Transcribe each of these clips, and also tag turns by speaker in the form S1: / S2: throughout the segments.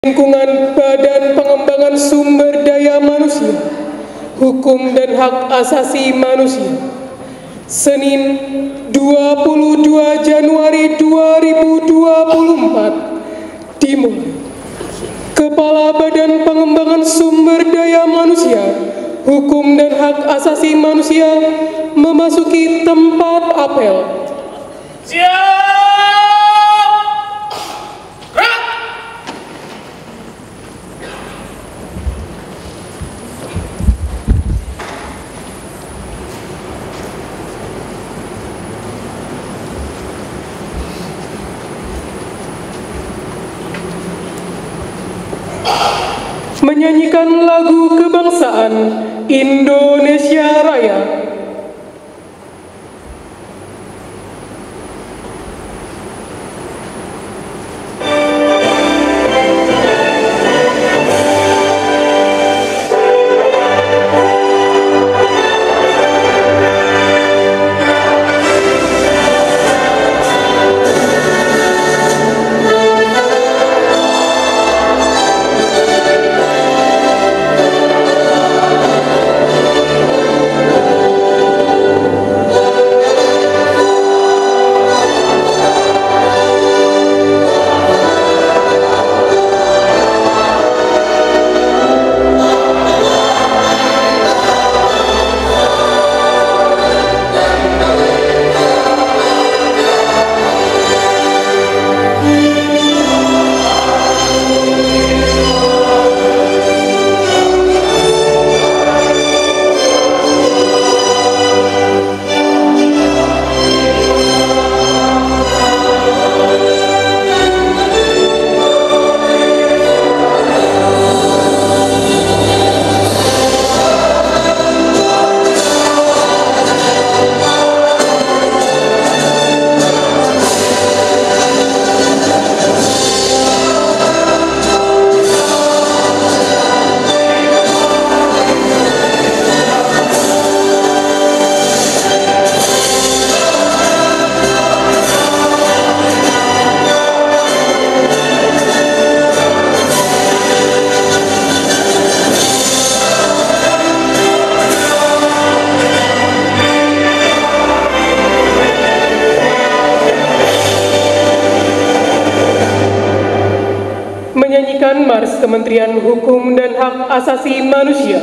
S1: Lingkungan Badan Pengembangan Sumber Daya Manusia, Hukum dan Hak Asasi Manusia, Senin 22 Januari 2024, dimulai. Kepala Badan Pengembangan Sumber Daya Manusia, Hukum dan Hak Asasi Manusia memasuki tempat apel.
S2: Siap! Gerak!
S1: Menyanyikan lagu kebangsaan Indonesia Raya. Menyanyikan Mars Kementerian Hukum dan Hak Asasi Manusia.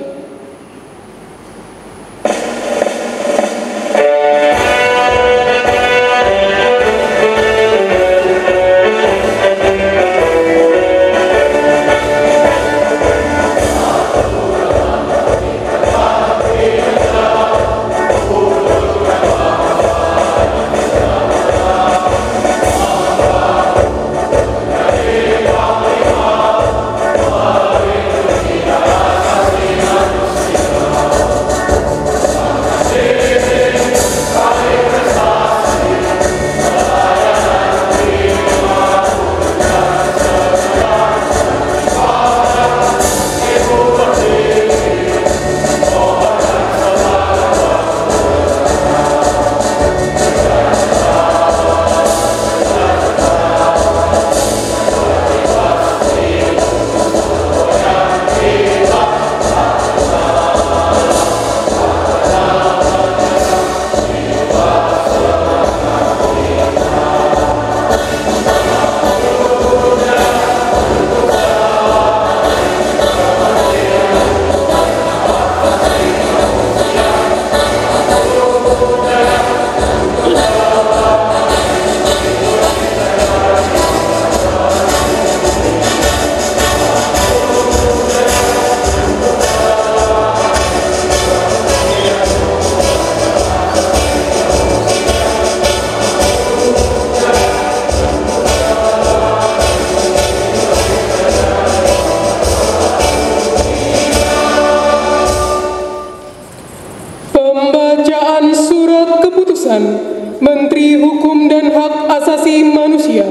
S1: Pembacaan Surat Keputusan Menteri Hukum dan Hak Asasi Manusia.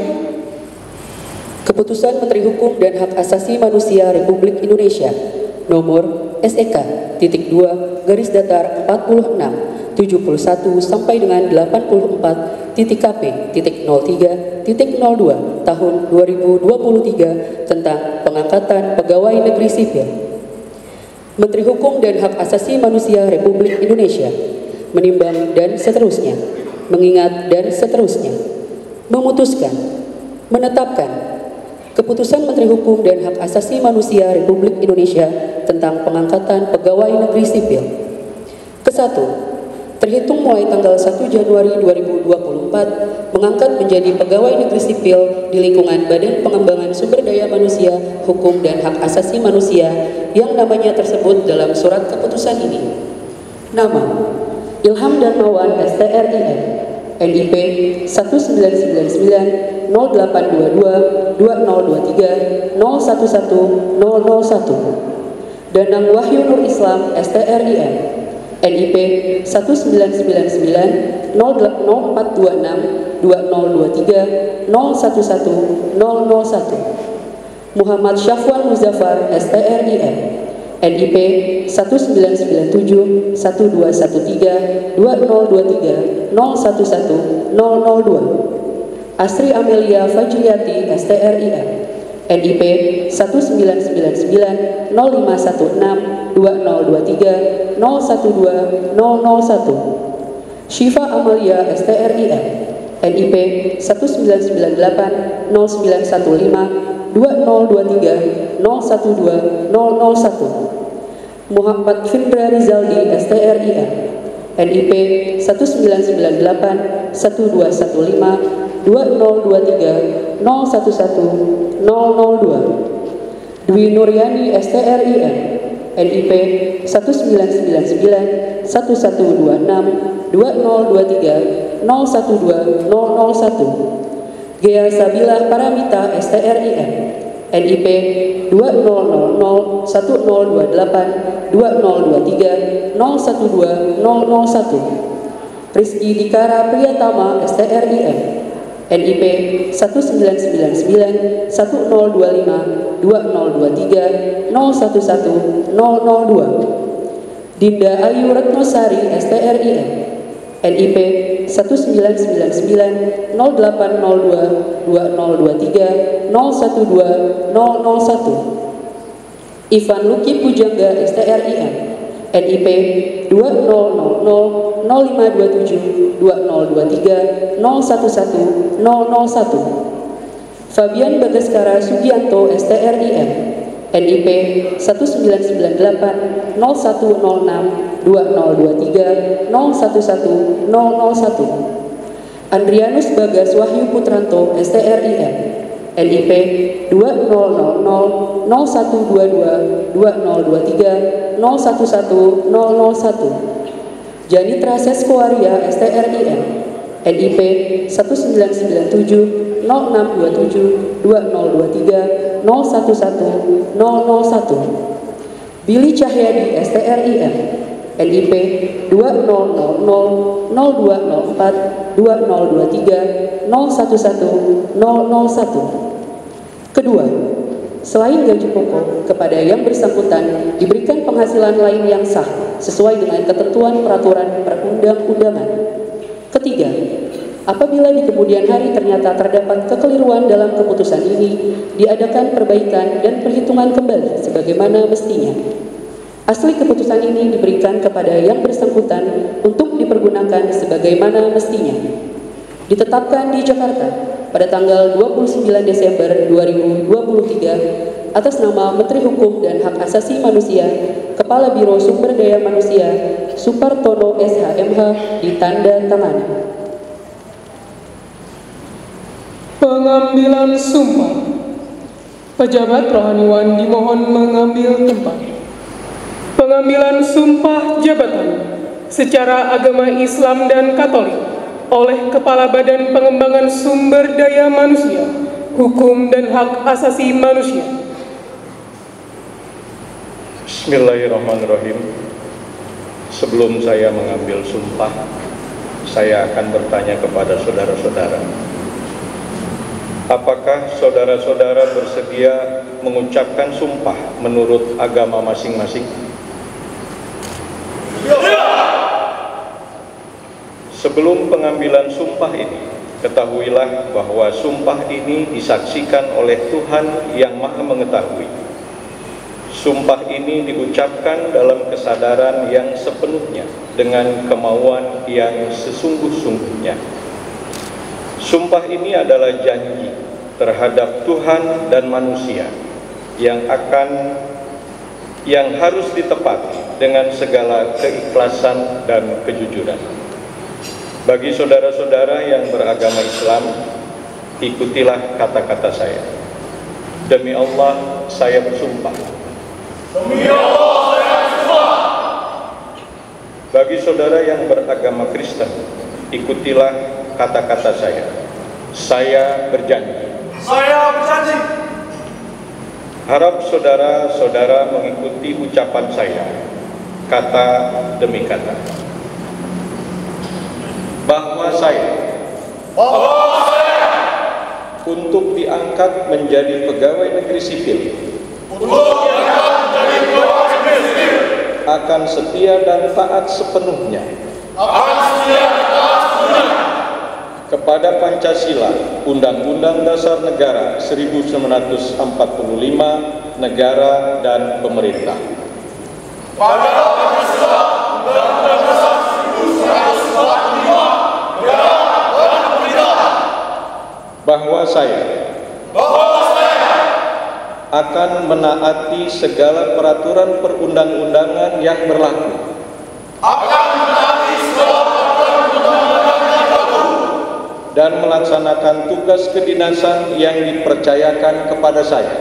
S3: Keputusan Menteri Hukum dan Hak Asasi Manusia Republik Indonesia Nomor SEK-2/46 71 sampai dengan 84.kp.03.02 tahun 2023 tentang pengangkatan pegawai negeri sipil. Menteri Hukum dan Hak Asasi Manusia Republik Indonesia menimbang dan seterusnya, mengingat dan seterusnya, memutuskan, menetapkan Keputusan Menteri Hukum dan Hak Asasi Manusia Republik Indonesia tentang pengangkatan pegawai negeri sipil. Ke-1. Terhitung mulai tanggal 1 Januari 2024, mengangkat menjadi pegawai negeri sipil di lingkungan Badan Pengembangan Sumber Daya Manusia, Hukum dan Hak Asasi Manusia yang namanya tersebut dalam surat keputusan ini. Nama: Ilham Darmawan STRIM, NIP 1999 0822 2023 011 001. Danang Wahyu Nur Islam STRIM, NIP 1999 0426 2023 011 001. Muhammad Syafwan Muzaffar STRIM, NIP 1997 1213 2023 011 002. Asri Amelia Fajriati STRIM, NIP 1999 0516 2023 012 001. Syifa Amalia STRIM, NIP 1998 0915 2023 012 001. Muhammad Findra Rizaldi STRIM, NIP 1998 1215 2023 011 002. Dwi Nuryani STRIM, NIP 1999 1126 2023 012 001. Gea Sabila Paramita STRIM, NIP 2000 1028 2023 012 001. Rizky Dikara Priyatama STRIM, NIP 1999 1025 2023 011 002. Dinda Ayu Retnosari STRIM, NIP 1999 0802 2023 012 001. Ivan Luki Pujangga STRIM, NIP 2000 0527 2023 011 001. Fabian Bagaskara Sugianto STRIM, NIP 1998 0106 2023 011 001. Andrianus Bagas Wahyu Putranto STRIM, NIP 2000 0122 2023 011 001. Janitra Seskowaria STRIM, NIP 1997 0627 2023 011 001. Billy Cahyadi STRIM, NIP 2000 0204 2023 011 001. Kedua, selain gaji pokok, kepada yang bersangkutan diberikan penghasilan lain yang sah sesuai dengan ketentuan peraturan perundang-undangan. Ketiga, apabila di kemudian hari ternyata terdapat kekeliruan dalam keputusan ini, diadakan perbaikan dan perhitungan kembali sebagaimana mestinya. Asli keputusan ini diberikan kepada yang bersangkutan untuk dipergunakan sebagaimana mestinya. Ditetapkan di Jakarta pada tanggal 29 Desember 2023 atas nama Menteri Hukum dan Hak Asasi Manusia, Kepala Biro Sumber Daya Manusia, Supartono SHMH, ditanda tangani.
S1: Pengambilan sumpah. Pejabat rohaniwan dimohon mengambil tempat. Pengambilan sumpah jabatan secara agama Islam dan Katolik oleh Kepala Badan Pengembangan Sumber Daya Manusia, Hukum dan Hak Asasi Manusia.
S4: Bismillahirrahmanirrahim. Sebelum saya mengambil sumpah, saya akan bertanya kepada saudara-saudara. Apakah saudara-saudara bersedia mengucapkan sumpah menurut agama masing-masing? Sebelum pengambilan sumpah ini, ketahuilah bahwa sumpah ini disaksikan oleh Tuhan yang Maha Mengetahui. Sumpah ini diucapkan dalam kesadaran yang sepenuhnya dengan kemauan yang sesungguh-sungguhnya. Sumpah ini adalah janji terhadap Tuhan dan manusia yang harus ditepati dengan segala keikhlasan dan kejujuran. Bagi saudara-saudara yang beragama Islam, ikutilah kata-kata saya. Demi Allah, saya bersumpah.
S2: Demi Allah, saya bersumpah.
S4: Bagi saudara yang beragama Kristen, ikutilah kata-kata saya. Saya berjanji.
S2: Saya berjanji.
S4: Harap saudara-saudara mengikuti ucapan saya, kata demi kata. Bahwa saya untuk diangkat menjadi pegawai negeri sipil akan setia dan taat sepenuhnya kepada Pancasila, Undang-Undang Dasar Negara 1945, negara dan pemerintah. Bahwa saya akan menaati segala peraturan perundang-undangan yang berlaku. Dan melaksanakan tugas kedinasan yang dipercayakan kepada saya.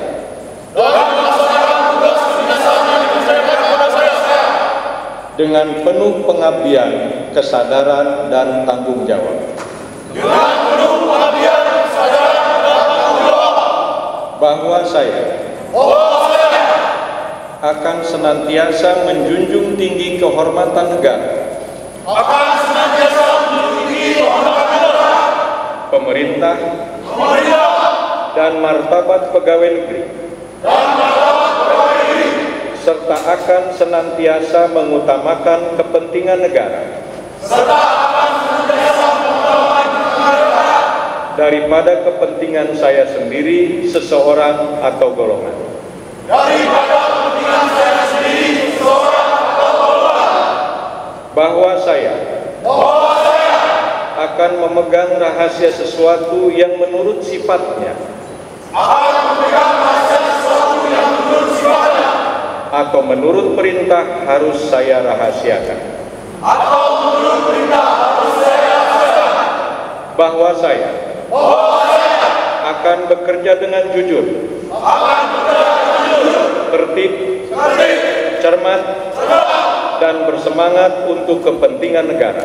S4: Dengan penuh pengabdian, kesadaran, dan tanggung jawab. Bahwa saya akan senantiasa menjunjung tinggi kehormatan negara, pemerintah, dan martabat pegawai negeri, serta akan senantiasa mengutamakan kepentingan negara daripada kepentingan saya sendiri, seseorang atau golongan. Bahwa saya akan memegang rahasia sesuatu yang menurut sifatnya atau menurut perintah harus saya rahasiakan. Bahwa saya akan bekerja dengan jujur, tertib, cermat, dan bersemangat untuk kepentingan negara.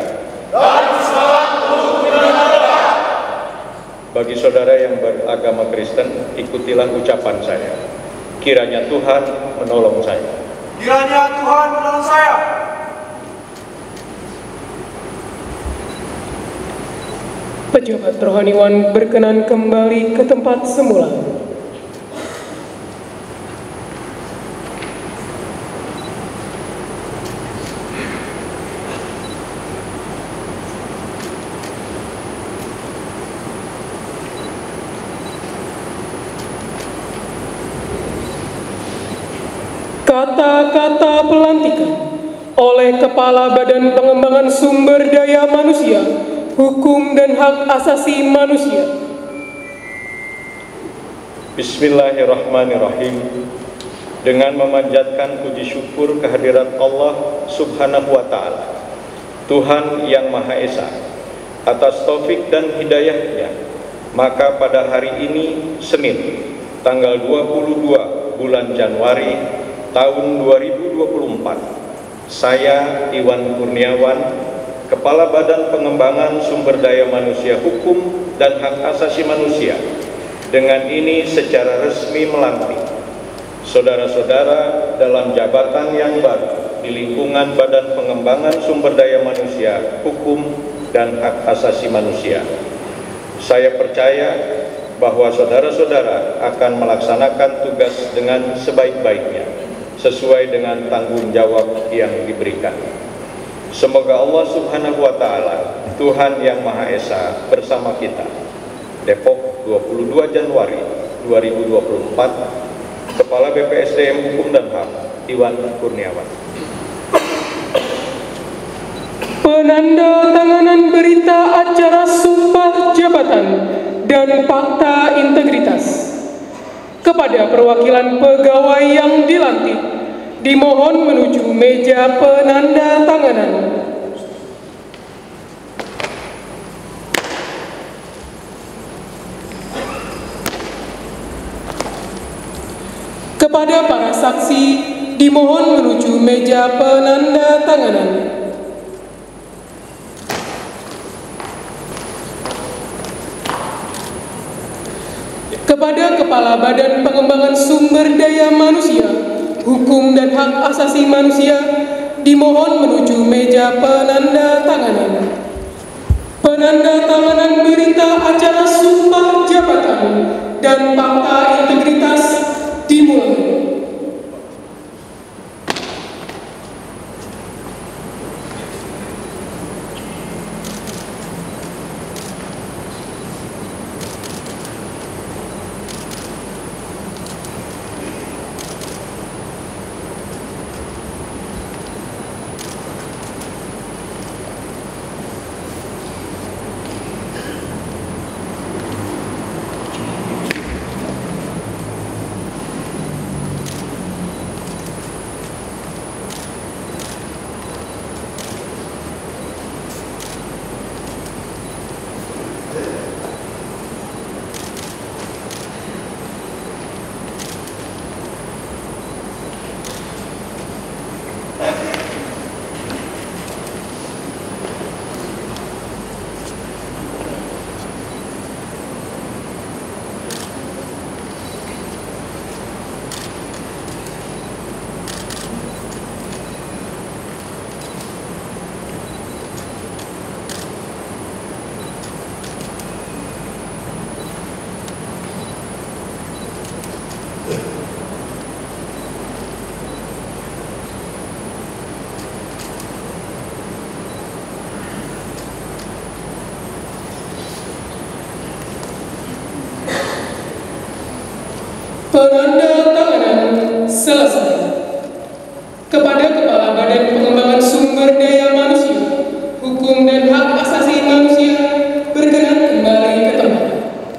S4: Bagi saudara yang beragama Kristen, ikutilah ucapan saya. Kiranya Tuhan menolong saya.
S2: Kiranya Tuhan menolong saya.
S1: Pejabat rohaniwan berkenan kembali ke tempat semula. Kata-kata pelantikan oleh Kepala Badan Pengembangan Sumber Daya Manusia, Hukum dan Hak Asasi Manusia.
S4: Bismillahirrahmanirrahim. Dengan memanjatkan puji syukur kehadirat Allah Subhanahu wa Ta'ala, Tuhan yang Maha Esa, atas taufik dan hidayahnya, maka pada hari ini, Senin, tanggal 22 bulan Januari tahun 2024, saya Iwan Kurniawan, Kepala Badan Pengembangan Sumber Daya Manusia Hukum dan Hak Asasi Manusia, dengan ini secara resmi melantik saudara-saudara dalam jabatan yang baru di lingkungan Badan Pengembangan Sumber Daya Manusia Hukum dan Hak Asasi Manusia. Saya percaya bahwa saudara-saudara akan melaksanakan tugas dengan sebaik-baiknya, sesuai dengan tanggung jawab yang diberikan. Semoga Allah Subhanahu wa Ta'ala, Tuhan yang Maha Esa, bersama kita. Depok, 22 Januari 2024. Kepala BPSDM Hukum dan HAM, Iwan Kurniawan.
S1: Penandatanganan berita acara Sumpah Jabatan dan Fakta Integritas kepada perwakilan pegawai yang dilantik dimohon menuju meja penandatanganan. Kepada para saksi dimohon menuju meja penandatanganan. Kepada Kepala Badan Pengembangan Sumber Daya Manusia, Hukum dan Hak Asasi Manusia dimohon menuju meja penandatanganan. Penandatanganan berita acara Sumpah Jabatan dan Fakta Integritas dimulai. Penandatanganan selesai. Kepada Kepala Badan Pengembangan Sumber Daya Manusia, Hukum dan Hak Asasi Manusia berkenan kembali ke tempat.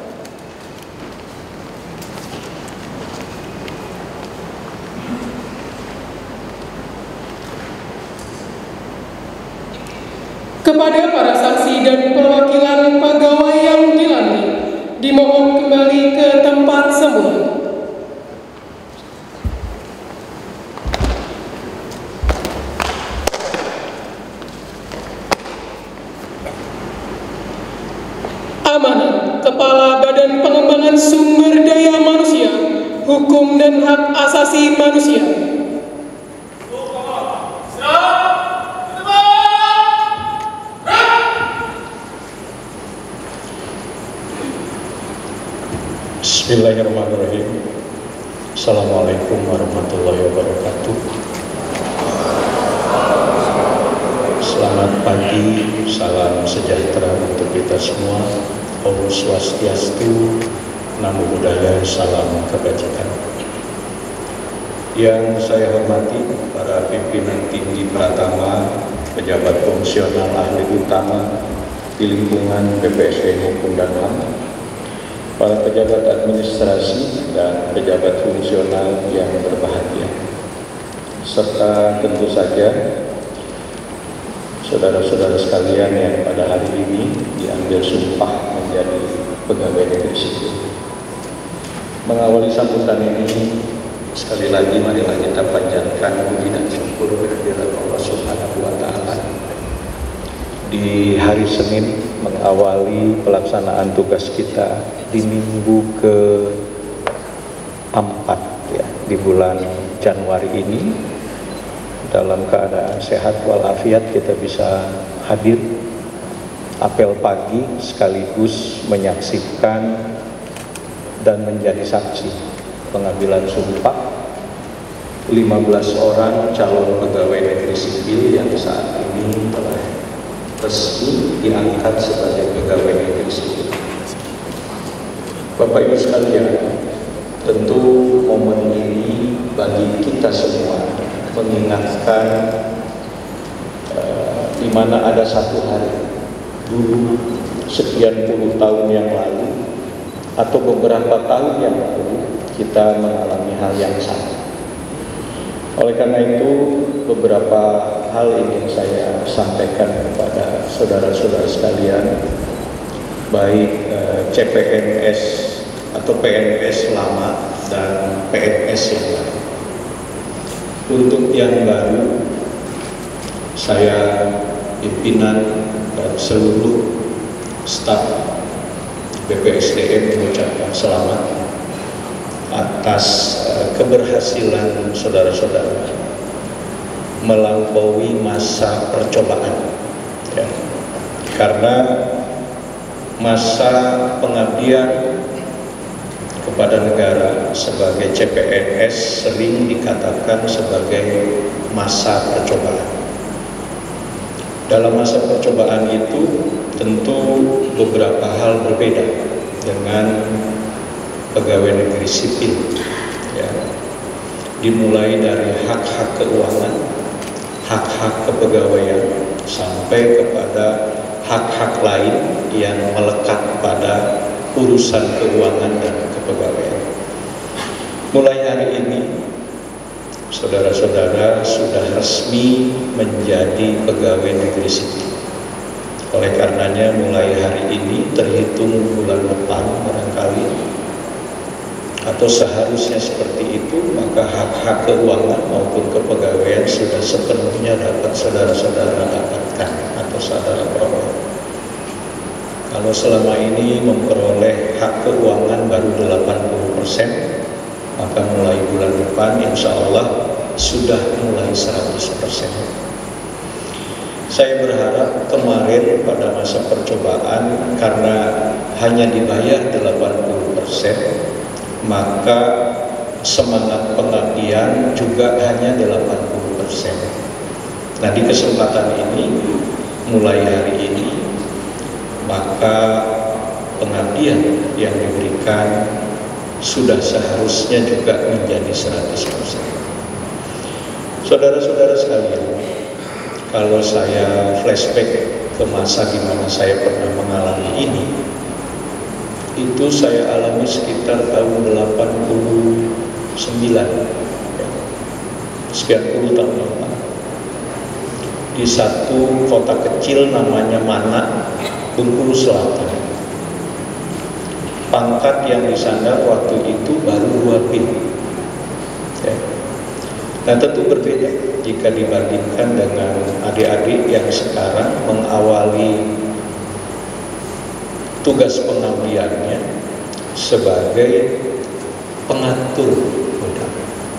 S1: Kepada para saksi dan perwakilan pegawai yang dilantik dimohon kembali ke tempat semula. Amanat Kepala Badan Pengembangan Sumber Daya Manusia, Hukum dan Hak Asasi Manusia.
S4: Bismillahirrahmanirrahim. Assalamualaikum warahmatullahi wabarakatuh. Selamat pagi, salam sejahtera untuk kita semua. Om Swastiastu, Namo Buddhaya, salam kebajikan. Yang saya hormati para pimpinan tinggi Pratama, pejabat fungsional ahli utama di lingkungan BPSDM Hukum dan HAM, para pejabat administrasi dan pejabat fungsional yang berbahagia, serta tentu saja saudara-saudara sekalian yang pada hari ini diambil sumpah menjadi pegawai negeri sipil. Mengawali sambutan ini, sekali lagi marilah kita panjatkan puji dan syukur kehadirat Allah Subhanahu wa Ta'ala di hari Senin mengawali pelaksanaan tugas kita di minggu ke-4 ya, di bulan Januari ini. Dalam keadaan sehat walafiat kita bisa hadir apel pagi sekaligus menyaksikan dan menjadi saksi pengambilan sumpah 15 orang calon pegawai negeri sipil yang saat ini telah resmi diangkat sebagai pegawai negeri sipil. Bapak Ibu sekalian, tentu momen ini bagi kita semua mengingatkan di mana ada satu hari dulu sekian puluh tahun yang lalu atau beberapa tahun yang lalu kita mengalami hal yang sama. Oleh karena itu, beberapa hal ingin saya sampaikan kepada saudara-saudara sekalian, baik CPNS atau PNS lama dan PNS yang baru. Untuk yang baru, saya pimpinan dan seluruh staf BPSDM mengucapkan selamat atas keberhasilan saudara-saudara melampaui masa percobaan, ya. Karena masa pengabdian kepada negara sebagai CPNS sering dikatakan sebagai masa percobaan. Dalam masa percobaan itu tentu beberapa hal berbeda dengan pegawai negeri sipil, ya. Dimulai dari hak-hak keuangan, hak-hak kepegawaian, sampai kepada hak-hak lain yang melekat pada urusan keuangan dan kepegawaian. Mulai hari ini, saudara-saudara sudah resmi menjadi pegawai negeri sipil. Oleh karenanya, mulai hari ini terhitung bulan depan barangkali, atau seharusnya seperti itu, maka hak-hak keuangan maupun kepegawaian sudah sepenuhnya dapat saudara-saudara dapatkan atau saudara peroleh. Kalau selama ini memperoleh hak keuangan baru 80%, maka mulai bulan depan insya Allah sudah mulai 100%. Saya berharap kemarin pada masa percobaan karena hanya dibayar 80%, maka semangat pengabdian juga hanya 80%. Nah, di kesempatan ini, mulai hari ini, maka pengabdian yang diberikan sudah seharusnya juga menjadi 100%. Saudara-saudara sekalian, kalau saya flashback ke masa di mana saya pernah mengalami ini, itu saya alami sekitar tahun 89, sekian puluh tahun lalu, di satu kota kecil namanya Mana, Bengkulu Selatan. Pangkat yang disandar waktu itu baru 2 pin, ya. Nah, tentu berbeda jika dibandingkan dengan adik-adik yang sekarang mengawali tugas pengabdiannya sebagai pengatur modal.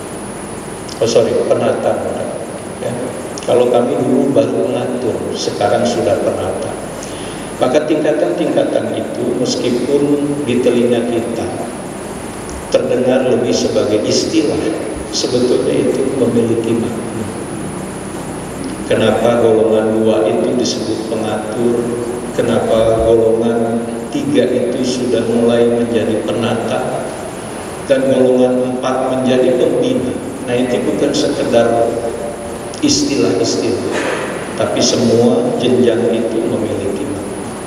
S4: Penata modal. Ya. Kalau kami dulu baru pengatur, sekarang sudah penata. Maka tingkatan-tingkatan itu meskipun di telinga kita terdengar lebih sebagai istilah, sebetulnya itu memiliki makna. Kenapa golongan 2 itu disebut pengatur? Kenapa golongan 3 itu sudah mulai menjadi penata dan golongan 4 menjadi pembina? Nah, itu bukan sekedar istilah-istilah, tapi semua jenjang itu memiliki makna.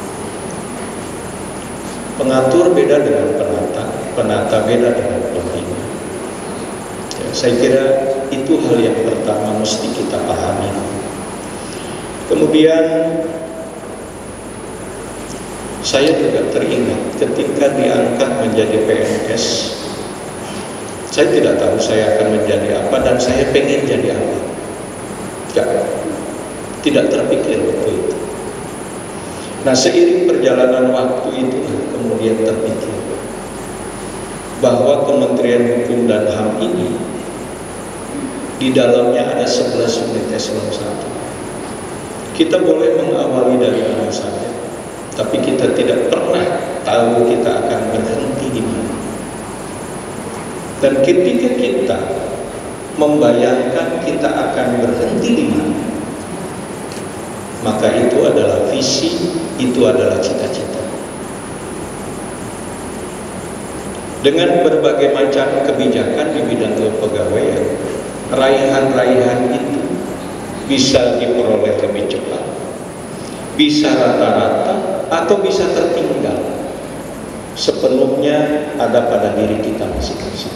S4: Pengatur beda dengan penata, penata beda dengan pembina. Ya, saya kira itu hal yang pertama mesti kita pahami. Kemudian saya juga teringat ketika diangkat menjadi PNS, saya tidak tahu saya akan menjadi apa dan saya pengen jadi apa. Ya, tidak terpikir waktu itu. Nah, seiring perjalanan waktu itu kemudian terpikir bahwa Kementerian Hukum dan HAM ini di dalamnya ada 11 unit eselon 1. Kita boleh mengawali dari mana saja, tapi kita tidak pernah tahu kita akan berhenti di mana. Dan ketika kita
S5: membayangkan kita akan berhenti di mana, maka itu adalah visi, itu adalah cita-cita. Dengan berbagai macam kebijakan di bidang kepegawaian, raihan-raihan itu bisa diperoleh lebih cepat, bisa rata-rata, atau bisa tertinggal. Sepenuhnya ada pada diri kita masing-masing.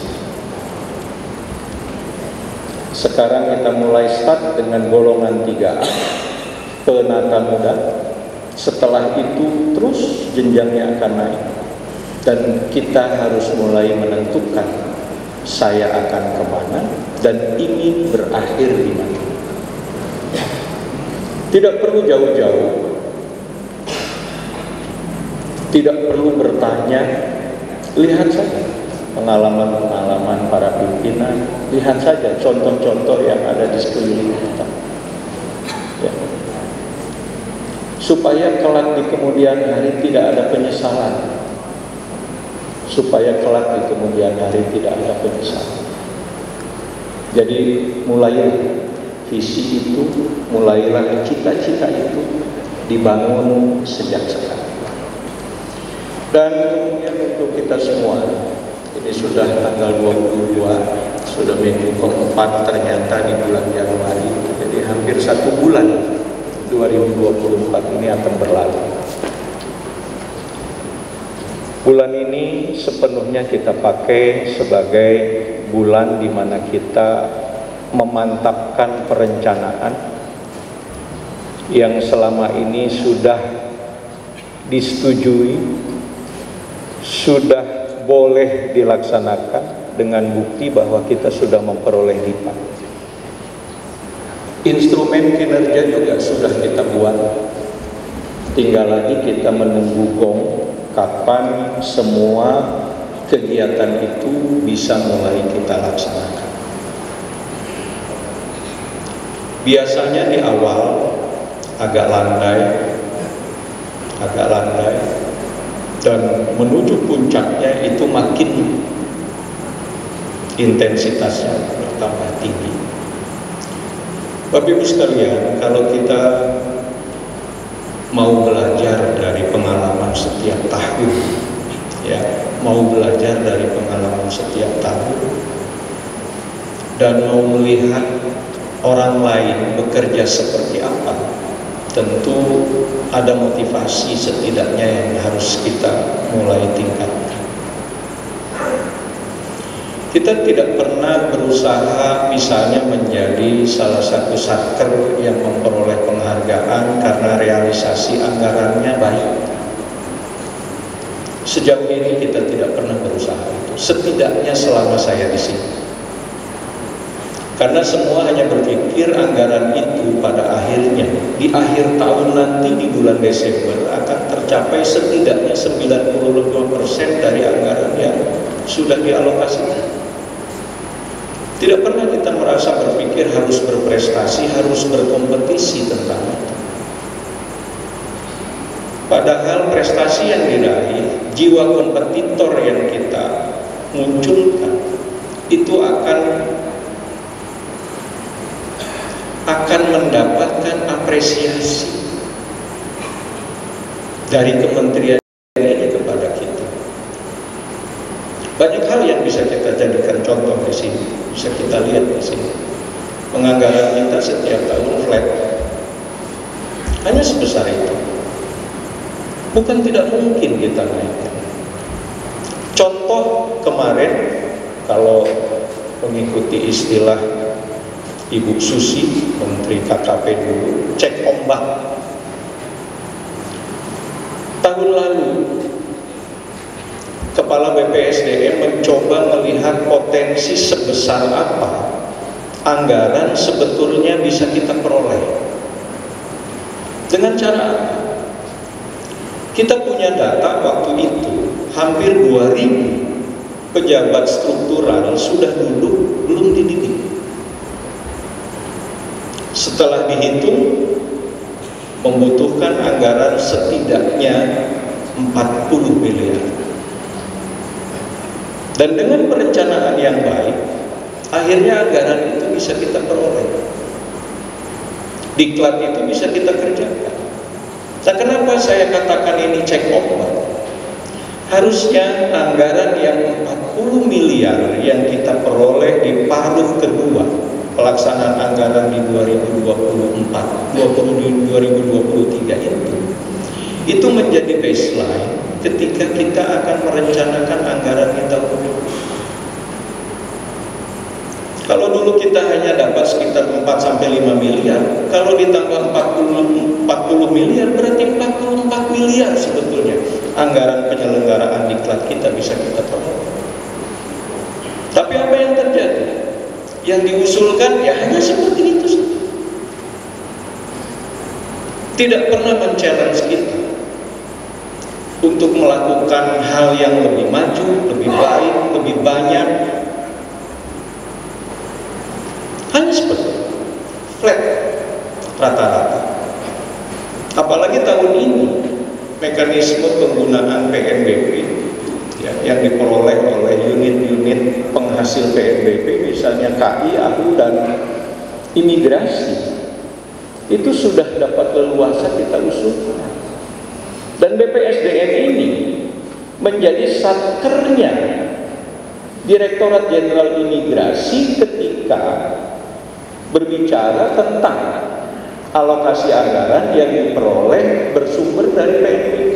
S5: Sekarang kita mulai start dengan golongan 3A, penata muda. Setelah itu terus jenjangnya akan naik, dan kita harus mulai menentukan saya akan kemana dan ingin berakhir di mana. Tidak perlu jauh-jauh, tidak perlu bertanya, lihat saja pengalaman-pengalaman para pimpinan, lihat saja contoh-contoh yang ada di sekeliling kita, ya. Supaya kelak di kemudian hari tidak ada penyesalan, supaya kelak di kemudian hari tidak ada penyesalan. Jadi mulailah visi itu, mulailah cita-cita itu dibangun sejak sekarang. Dan kemudian untuk kita semua, ini sudah tanggal 22, sudah minggu keempat ternyata di bulan Januari, jadi hampir 1 bulan 2024 ini akan berlalu. Bulan ini sepenuhnya kita pakai sebagai bulan di mana kita memantapkan perencanaan yang selama ini sudah disetujui, sudah boleh dilaksanakan dengan bukti bahwa kita sudah memperoleh DIPA. Instrumen kinerja juga sudah kita buat, tinggal lagi kita menunggu gong kapan semua kegiatan itu bisa mulai kita laksanakan. Biasanya di awal agak landai, dan menuju puncaknya itu makin intensitasnya bertambah tinggi. Bapak Ibu sekalian, kalau kita mau belajar dari pengalaman setiap tahun, ya, mau belajar dari pengalaman setiap tahun, dan mau melihat orang lain bekerja seperti apa, tentu ada motivasi setidaknya yang harus kita mulai tingkatkan. Kita tidak pernah berusaha misalnya menjadi salah satu satker yang memperoleh penghargaan karena realisasi anggarannya baik. Sejauh ini kita tidak pernah berusaha itu, setidaknya selama saya di sini. Karena semua hanya berpikir anggaran itu pada akhirnya, di akhir tahun nanti di bulan Desember akan tercapai setidaknya 95% dari anggaran yang sudah dialokasikan. Tidak pernah kita merasa berpikir harus berprestasi, harus berkompetisi tentang itu. Padahal prestasi yang diraih, jiwa kompetitor yang kita munculkan, itu akan mendapatkan apresiasi dari kementerian ini kepada kita. Banyak hal yang bisa kita jadikan contoh di sini, bisa kita lihat di sini. Penganggaran kita setiap tahun flat, hanya sebesar itu. Bukan tidak mungkin kita naikkan. Contoh kemarin, kalau mengikuti istilah Ibu Susi, Menteri KKP dulu, cek ombak. Tahun lalu Kepala BPSDM mencoba melihat potensi sebesar apa anggaran sebetulnya bisa kita peroleh. Dengan cara apa? Kita punya data waktu itu hampir 2.000 pejabat struktural sudah duduk belum dididik. Setelah dihitung membutuhkan anggaran setidaknya 40 miliar. Dan dengan perencanaan yang baik, akhirnya anggaran itu bisa kita peroleh, diklat itu bisa kita kerjakan. Nah, kenapa saya katakan ini cek ombak? Harusnya anggaran yang 40 miliar yang kita peroleh di paruh kedua pelaksanaan anggaran di 2023 itu menjadi baseline ketika kita akan merencanakan anggaran di tahun ini. Kalau dulu kita hanya dapat sekitar 4-5 miliar, kalau ditambah 40 miliar berarti 44 miliar sebetulnya anggaran penyelenggaraan diklat kita bisa kita peroleh. Tapi apa yang terjadi? Yang diusulkan ya hanya seperti itu saja. Tidak pernah men-challenge kita untuk melakukan hal yang lebih maju, lebih baik, lebih banyak. Hanya seperti flat rata-rata. Apalagi tahun ini mekanisme penggunaan PNBP ya, yang diperoleh oleh unit-unit penghasil PNBP misalnya KI, AHU dan imigrasi itu sudah dapat leluasa kita usulkan. Dan BPSDM ini menjadi satkernya Direktorat Jenderal Imigrasi ketika berbicara tentang alokasi anggaran yang diperoleh bersumber dari PNBP.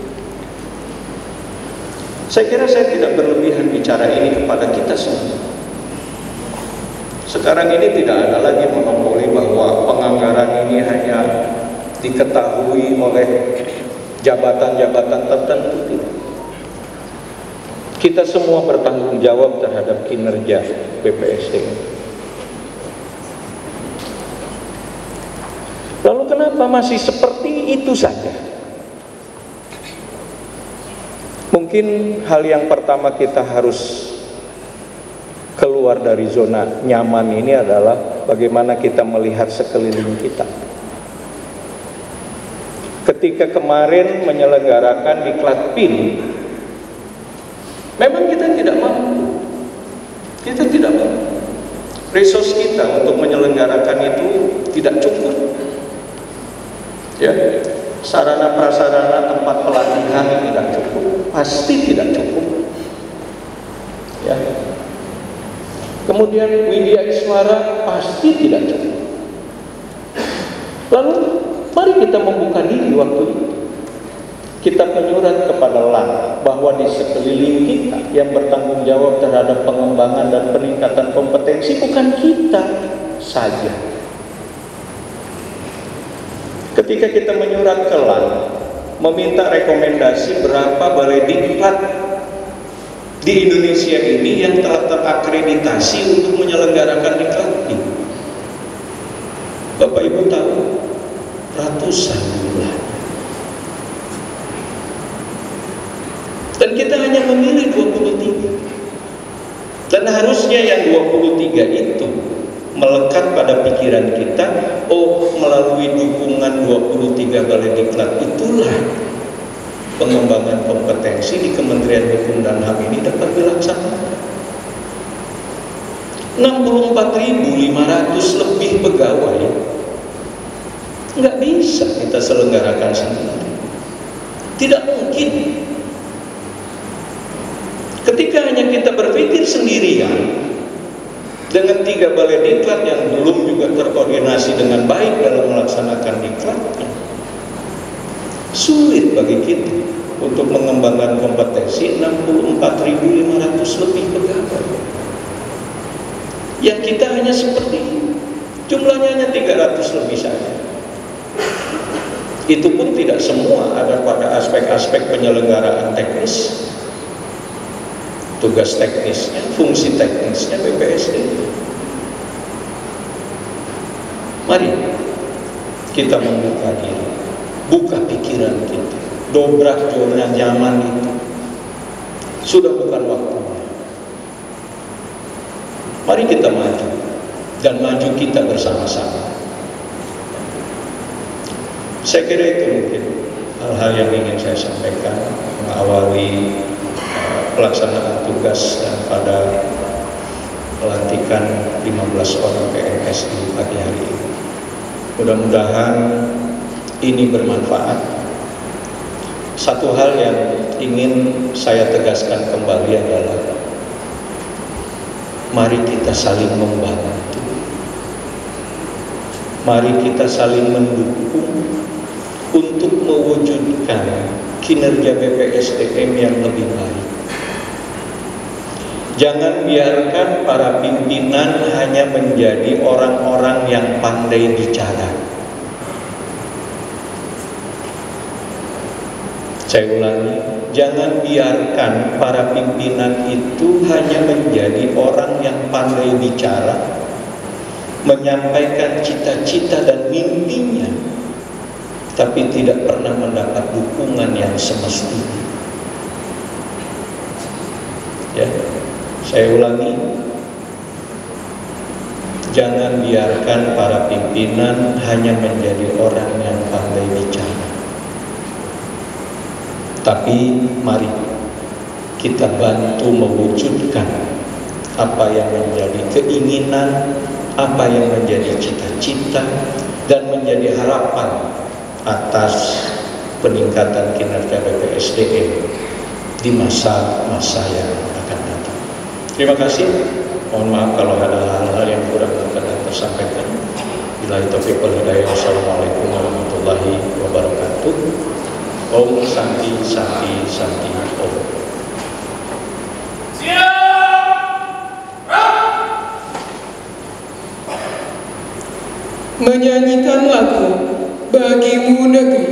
S5: Saya kira saya tidak berlebihan bicara ini kepada kita semua. Sekarang ini tidak ada lagi monopoli bahwa penganggaran ini hanya diketahui oleh jabatan-jabatan tertentu. Kita semua bertanggung jawab terhadap kinerja BPSDM. Lalu kenapa masih seperti itu saja? Mungkin hal yang pertama kita harus keluar dari zona nyaman ini adalah bagaimana kita melihat sekeliling kita. Ketika kemarin menyelenggarakan diklat PIN, memang kita tidak mampu. Kita tidak mampu. Resource kita untuk menyelenggarakan itu tidak cukup. Ya, sarana prasarana tempat pelatihan tidak cukup, pasti tidak cukup. Ya. Kemudian Widya Iswara pasti tidak cukup. Lalu mari kita membuka diri waktu itu. Kita menyurat kepada LAN bahwa di sekeliling kita yang bertanggung jawab terhadap pengembangan dan peningkatan kompetensi bukan kita saja. Ketika kita menyurat ke LAN meminta rekomendasi berapa balai diklat di Indonesia ini yang telah terakreditasi untuk menyelenggarakan diklat ini, Bapak Ibu tahu ratusan jumlah. Dan kita hanya memilih 23. Dan harusnya yang 23 itu melekat pada pikiran kita, oh melalui dukungan 23 balai diklat itulah pengembangan kompetensi di Kementerian Hukum dan HAM ini dapat dilaksanakan. 64.500 lebih pegawai nggak bisa kita selenggarakan sendiri. Tidak mungkin. Ketika hanya kita berpikir sendirian dengan 3 balai diklat yang belum juga terkoordinasi dengan baik dalam melaksanakan diklatnya, sulit bagi kita untuk mengembangkan kompetensi 64.500 lebih pegawai. Yang kita hanya seperti ini, jumlahnya hanya 300 lebih saja. Itu pun tidak semua ada pada aspek-aspek penyelenggaraan teknis, tugas teknisnya, fungsi teknisnya BPSD. Mari kita membuka diri, buka pikiran kita, dobrak zona nyaman itu. Sudah bukan waktunya. Mari kita maju, dan maju kita bersama-sama. Saya kira itu mungkin hal-hal yang ingin saya sampaikan mengawali pelaksanaan tugas dan pada pelantikan 15 orang PNS di pagi hari ini. Mudah-mudahan ini bermanfaat. Satu hal yang ingin saya tegaskan kembali adalah mari kita saling membantu. Mari kita saling mendukung untuk mewujudkan kinerja BPSDM yang lebih baik. Jangan biarkan para pimpinan hanya menjadi orang-orang yang pandai bicara. Saya ulangi, jangan biarkan para pimpinan itu hanya menjadi orang yang pandai bicara, menyampaikan cita-cita dan mimpinya, tapi tidak pernah mendapat dukungan yang semestinya. Ya. Saya ulangi, jangan biarkan para pimpinan hanya menjadi orang yang pandai bicara. Tapi mari kita bantu mewujudkan apa yang menjadi keinginan, apa yang menjadi cita-cita, dan menjadi harapan atas peningkatan kinerja BPSDM di masa-masa yang akan datang. Terima kasih. Mohon maaf kalau ada hal-hal yang kurang berkenan tersampaikan. Billahi taufiq wal hidayah. Wassalamualaikum warahmatullahi wabarakatuh. Om Santi Santi Santi Om.
S1: Menyanyikan lagu Bagimu Negeri.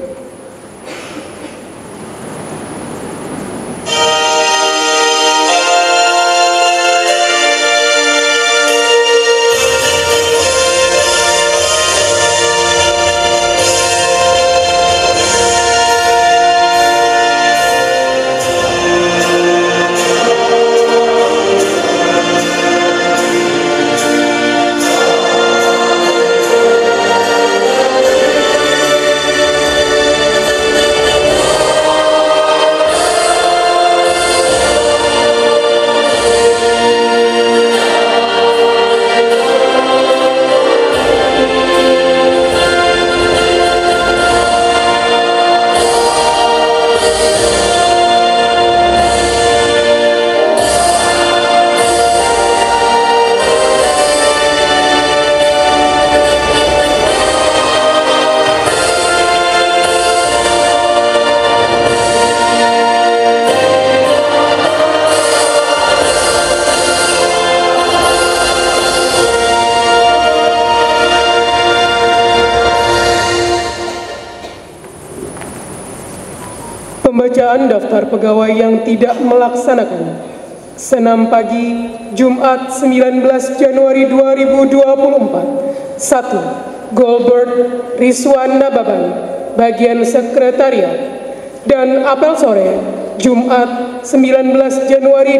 S1: Pembacaan daftar pegawai yang tidak melaksanakan senam pagi Jumat 19 Januari 2024. 1. Goldberg Rizwan Nababan, bagian sekretariat. Dan apel sore Jumat 19 Januari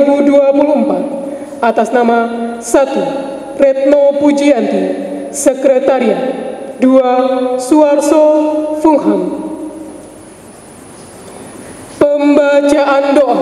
S1: 2024 atas nama 1. Retno Pujianti, sekretariat. 2. Suarso Fungham. Pembacaan doa.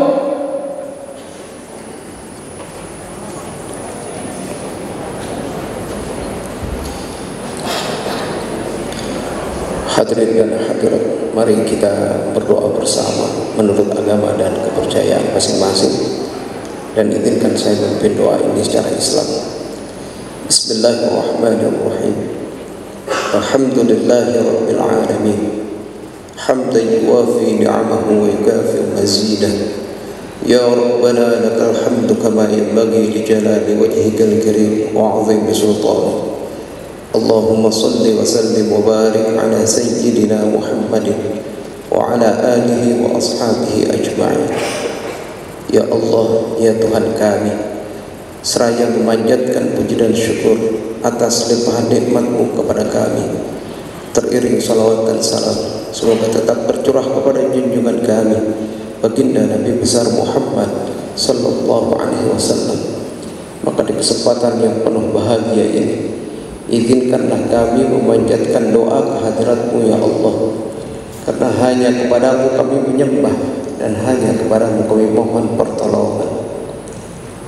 S6: Hadirin dan hadirat, mari kita berdoa bersama menurut agama dan kepercayaan masing-masing, dan izinkan saya memimpin doa ini secara Islam. Bismillahirrahmanirrahim. Alhamdulillahirabbil alamin. حمدا يوافي نعمه ويكافئ مزيده يا ربنا لك الحمد كما ينبغي لجلال وجهك الكريم وعظيم سلطانك اللهم صل وسلم وبارك على سيدنا محمد وعلى آله وأصحابه أجمعين. Ya Allah, ya Tuhan kami, seraya memanjatkan puji dan syukur atas limpahan nikmat-Mu kepada kami, teriring salawat dan salam semoga tetap tercurah kepada junjungan kami baginda Nabi besar Muhammad sallallahu alaihi wasallam. Maka di kesempatan yang penuh bahagia ini, izinkanlah kami memanjatkan doa kehadirat-Mu ya Allah, karena hanya kepadamu kami menyembah dan hanya kepadamu kami mohon pertolongan.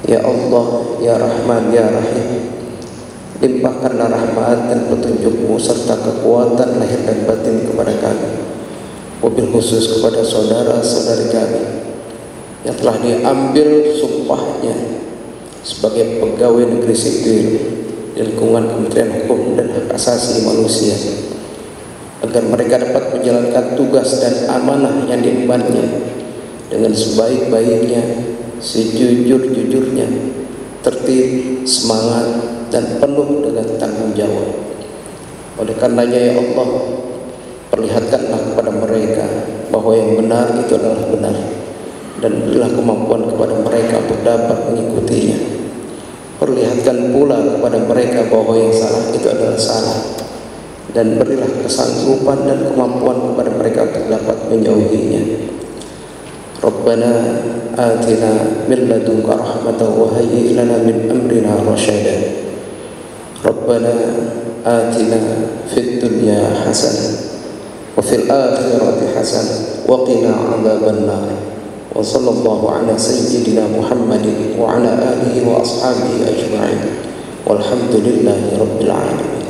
S6: Ya Allah, Ya Rahman, Ya Rahim, limpahkanlah rahmat dan petunjuk-Mu serta kekuatan lahir dan batin kepada kami, wabil khusus kepada saudara-saudari kami yang telah diambil sumpahnya sebagai pegawai negeri sipil di lingkungan Kementerian Hukum dan Hak Asasi Manusia, agar mereka dapat menjalankan tugas dan amanah yang diembannya dengan sebaik-baiknya, sejujur-jujurnya, tertib, semangat, dan penuh dengan tanggung jawab. Oleh karenanya ya Allah, perlihatkanlah kepada mereka bahwa yang benar itu adalah benar, dan berilah kemampuan kepada mereka untuk dapat mengikutinya. Perlihatkan pula kepada mereka bahwa yang salah itu adalah salah, dan berilah kesanggupan dan kemampuan kepada mereka untuk dapat menjauhinya. Rabbana atina min ladunka rahmatan wa hayyi' lana min amrina rasyada. Rabbana atina fid dunya hasanah wa fil akhirati hasanah wa qina 'adzabannar. Wa sallallahu ala sayyidina Muhammadin wa ala alihi wa ashabihi ajma'in. Walhamdulillahi rabbil alamin.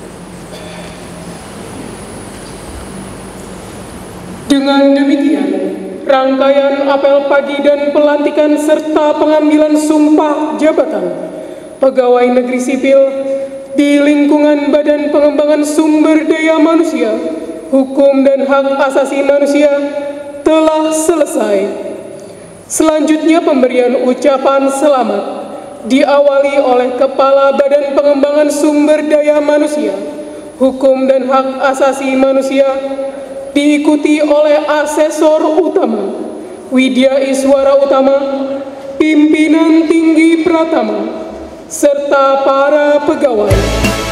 S1: Dengan demikian, rangkaian apel pagi dan pelantikan serta pengambilan sumpah jabatan pegawai negeri sipil di lingkungan Badan Pengembangan Sumber Daya Manusia, Hukum dan Hak Asasi Manusia telah selesai. Selanjutnya pemberian ucapan selamat diawali oleh Kepala Badan Pengembangan Sumber Daya Manusia, Hukum dan Hak Asasi Manusia, diikuti oleh Asesor Utama Widya Iswara Utama, Pimpinan Tinggi Pratama, serta para pegawai.